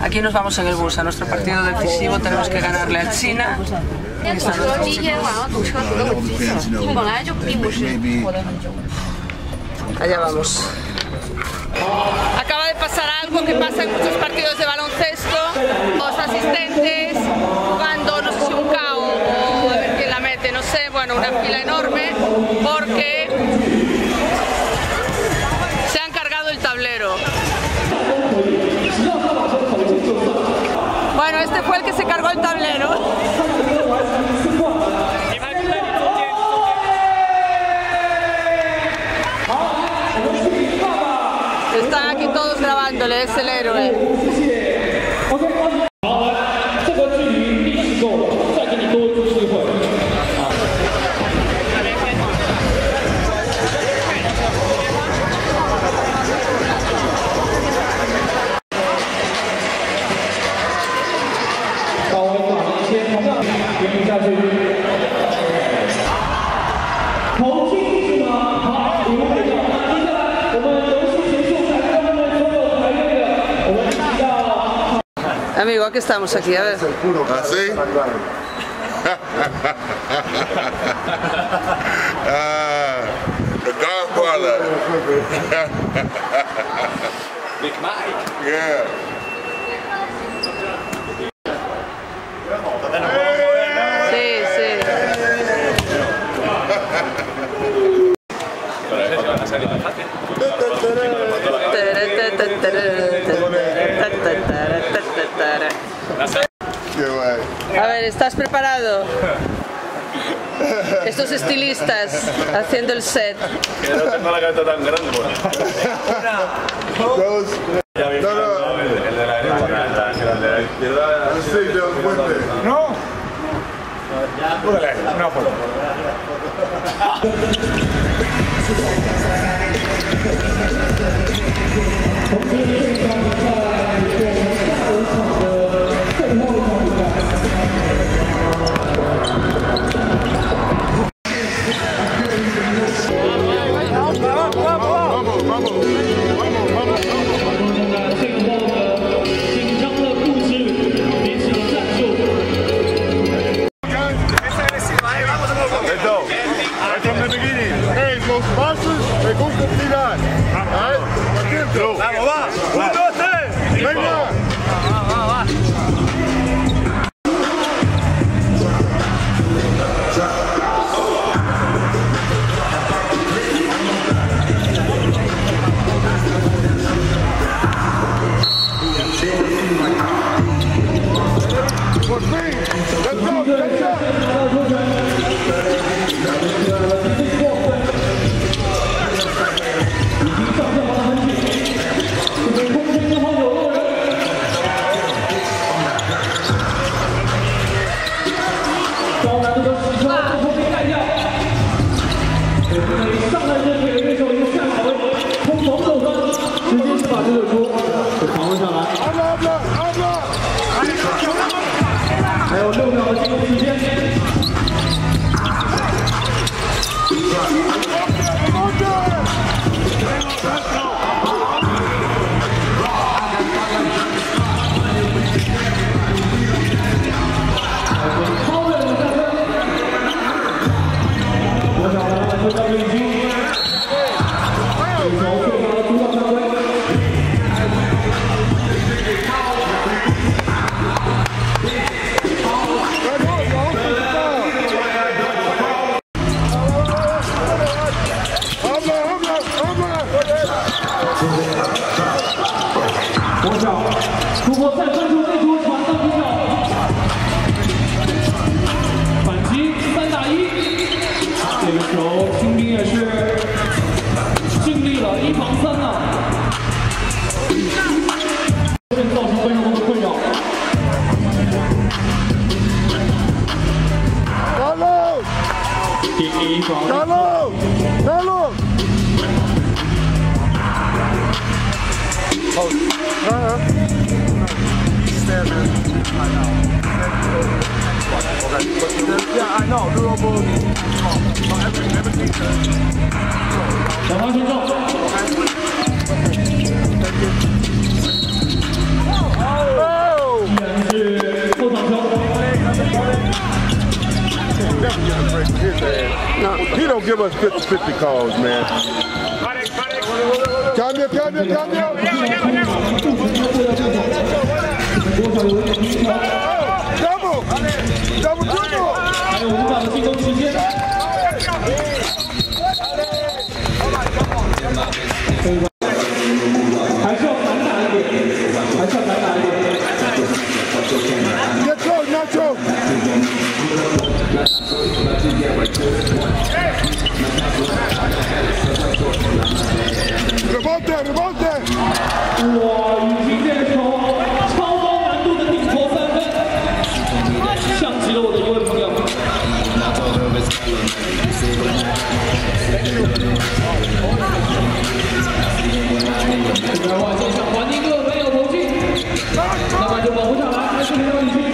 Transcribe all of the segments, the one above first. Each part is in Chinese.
Aquí nos vamos en el bus a nuestro partido decisivo, tenemos que ganarle al China. Allá vamos. Acaba de pasar algo que pasa en muchos partidos de baloncesto. Los asistentes jugando, no sé si un KO o a ver quién la mete, no sé, bueno, una fila enorme porque se han cargado el tablero. Bueno, este fue el que se cargó el tablero. Están aquí todos grabándole, es el héroe. Amigo, aquí estamos aquí, a ver. ¿Así? The Godfather. Big Mike. Yeah. Sí, sí. A ver, ¿estás preparado? Estos estilistas haciendo el set. Que no tengo la cabeza tan grande. El de la izquierda. No. No, por Los pasos me gusta tirar. Vamos, va. 1, 2, 3. Venga. Por fin. Let's go. Catch up. Yeah, I know. Durable. Everything. 小方群众。 don't give us 50-50 calls, man. Cambio. Double dribble. 还有5秒的进攻时间。还是要反打一点。 Get close, Nacho. Rebote. 哇，已经练成超高难度的顶投3分，像极了我的一位朋友。2号线上环境哥没有投进，那么就保护上来，还是没有领先。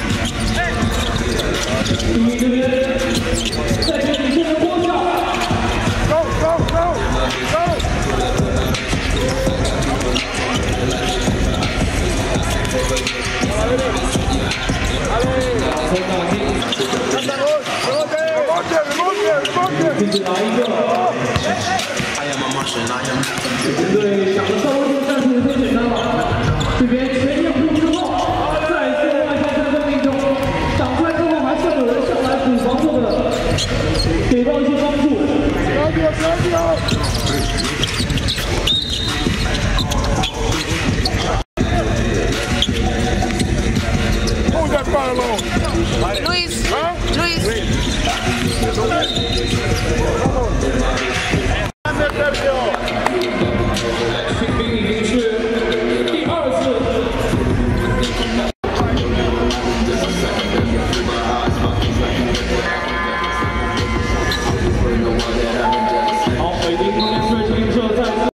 第一这边，在这里是郭笑。 Go. 并且拿一个，对，想的稍微但是也很简单了。这边前面护之后，再做外线3分命中，挡出来之后还是有人上来补防守的，给到一些帮助。 Hold that fire alone. Luis. 清兵已经是第2次。好，北京空间水清社再次。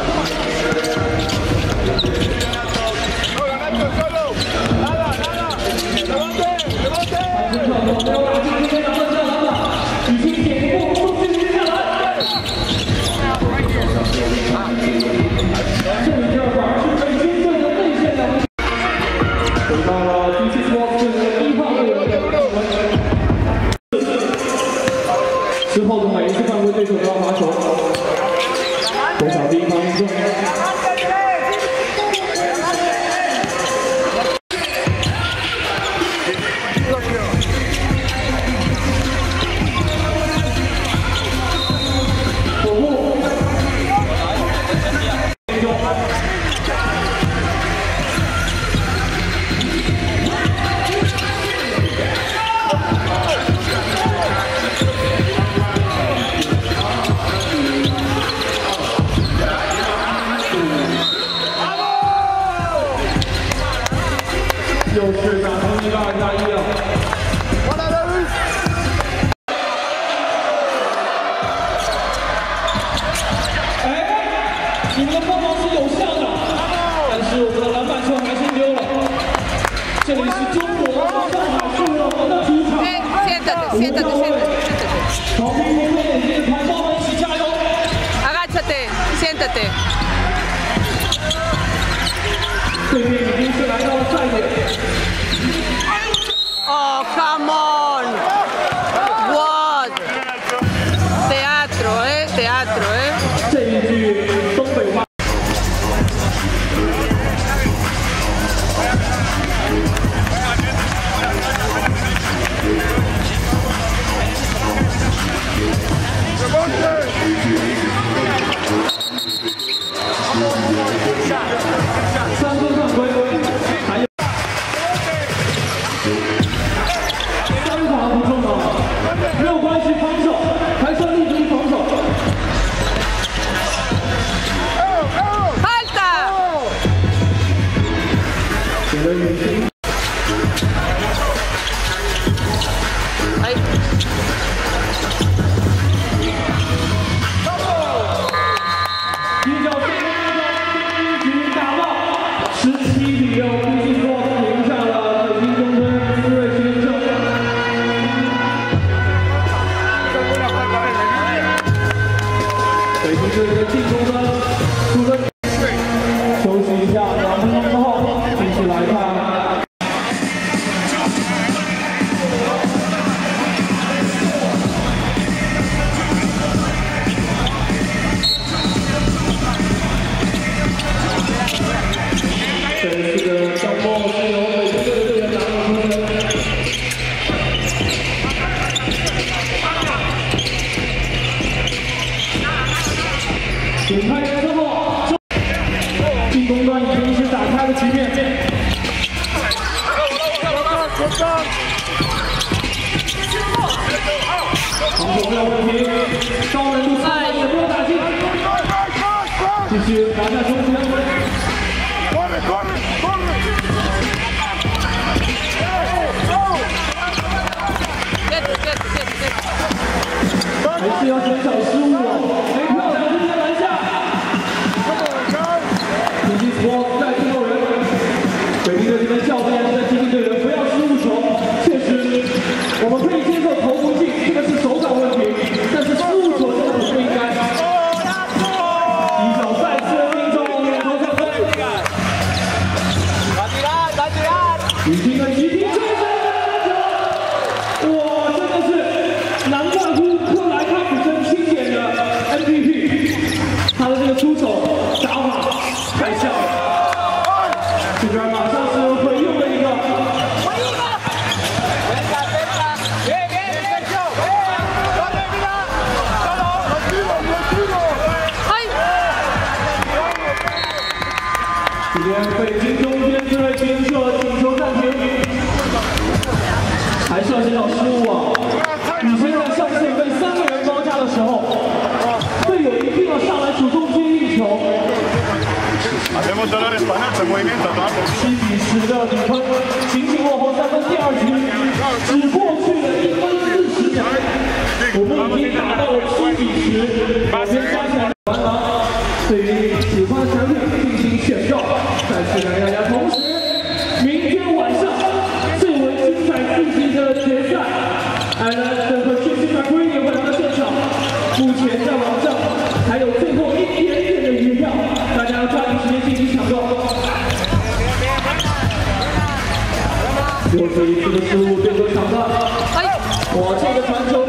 之后的每一次犯规，对手都要罚球。国小第一方命中。守护。命中。又是打成一个2+1了。哎，你们的帮忙是有效的，但是我们的篮板球还是丢了。这里是中国上海市我们的主场。 Siéntate. 曹斌红的眼睛，同胞们一起加油 Agáchate, siéntate. 对面已经是来到了赛点。 Oh, come on. What? Teatro. 这一句东北话。3分犯规，还有3罚不中啊，没有关系，防守还算立足防守。 Falta. 给了远行。 Ahí. 一脚进攻，第一局打爆，17-6，必须说赢下了北京中村思锐新生。北京队的进攻呢，除了休息一下2分钟之后，继续来看。 点开之后，进攻端已经是打开了局面。防守没有问题，高难度3也没有打进，继续拿下中间。还是要减少失误哦，没漂亮直接拦下。紧急波再最后人，北京队这边教练在提醒队员不要失误球。确实，我们可以接受投不进，这个是手感问题，但是失误球真的很不应该。一脚再次命中，领头上分。已经的急停追上了球，哇，真的是难怪乎克莱康普森钦点的 MVP， 他的这个出手打法太像了。这边马上是回用了一个。这边北京中间队接受请求暂停，还是要减少失误啊！以前在上线被3个人包夹的时候，队友一定要上来主动接应球。7比10的比分，仅仅落后3分，第2局只过去了1分40秒，我们已经打到了7比10，两边加起来完了。对于喜欢的产品进行选购，再次感谢大家。同时，明天晚上最为精彩刺激的决赛，艾伦森和薛西马奎也会来到现场。目前在网上还有最后一点点的余票，大家要抓紧时间进行抢购。又是一次的失误，对手抢断。我这个传球。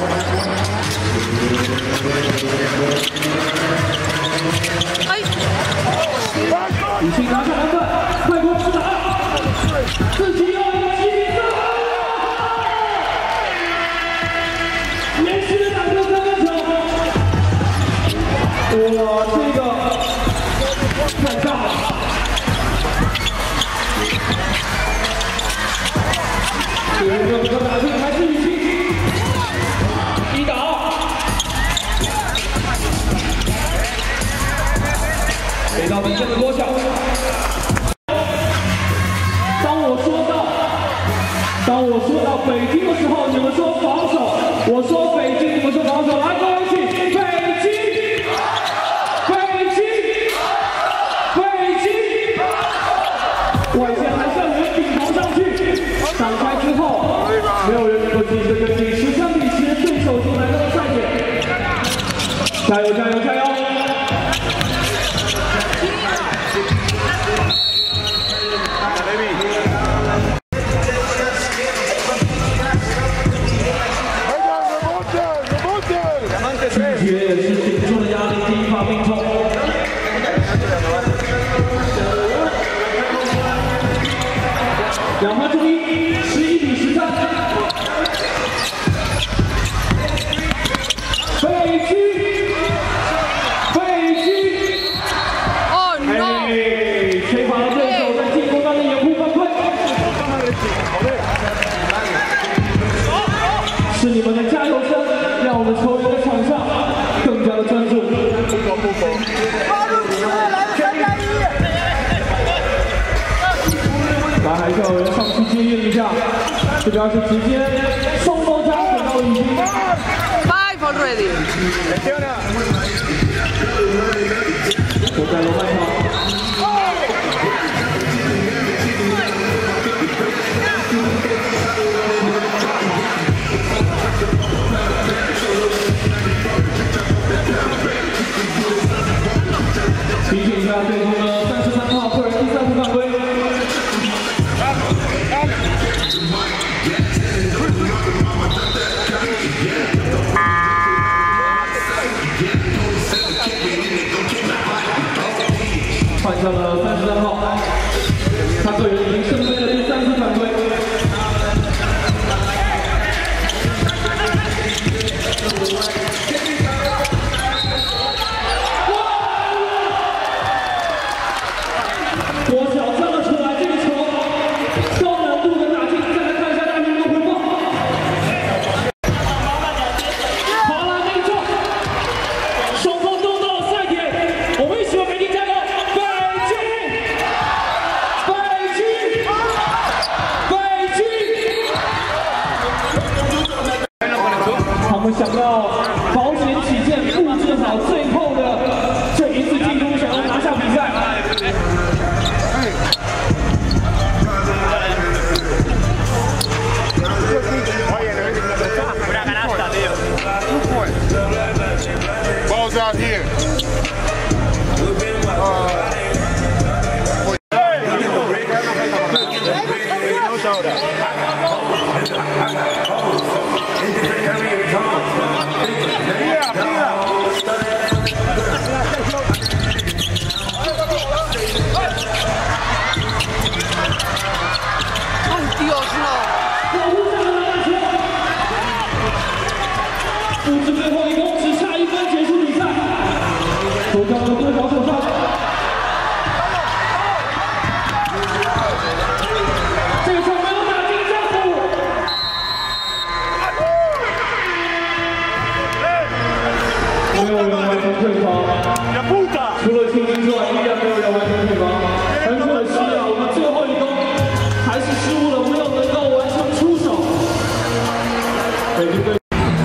已经拿下篮板，快攻不打，自己要7比4，连续的打出3分球，哇，这个太炸了！这个打进还是雨欣，一打2。给到比分的多少？当我说到北京的时候，你们说防守；我说北京，你们说防守。来，各位一起，北京，北京，北京！外线还是要有人顶头上去，挡开之后，没有人能够及时跟进，13比10，对手就来到了赛点。加油，加油，加油！也是顶住了压力，第一发命中。两发中1，11比13。北京，北京。哦 no！ 吹罚了对手在进攻端的掩护犯规。是你们的加油声，让我们球员的场上更加的专注。咱还是要有人上去接应一下，这边是直接双包夹给到雨欣。 5 already。 就在罗曼场。提醒一下对方的33号个人第3次犯规。换上了33号，他个人已经胜出了第3次犯规。哇！ out here. ¡Ay, Dios, no! 布置最后一攻，只差1分结束比赛。球交到对方手上。这个球没有打进战术。没有人完成退防。除了青青之外，依然没有人完成退防。很可惜啊，我们最后一攻还是失误了，没有能够完成出手。北京队。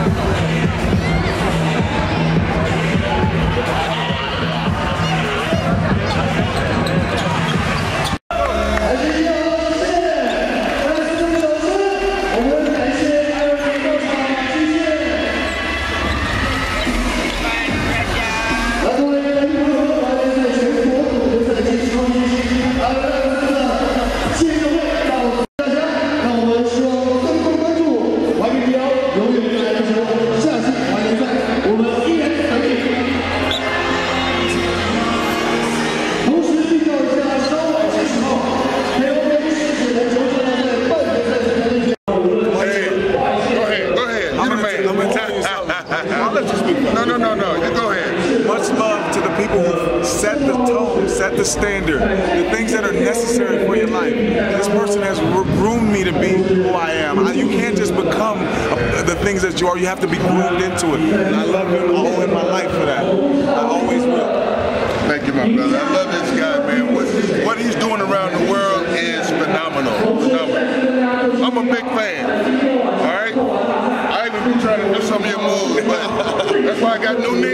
No, you go ahead. Much love to the people who set the tone, set the standard, the things that are necessary for your life. This person has groomed me to be who I am. You can't just become the things that you are. You have to be groomed into it. And I love him all in my life for that. I always will. Thank you, my brother. I love this guy, man. What he's doing around the world is phenomenal. I'm a big fan. All right? I even be trying to do some of your moves, but that's why I got new knees.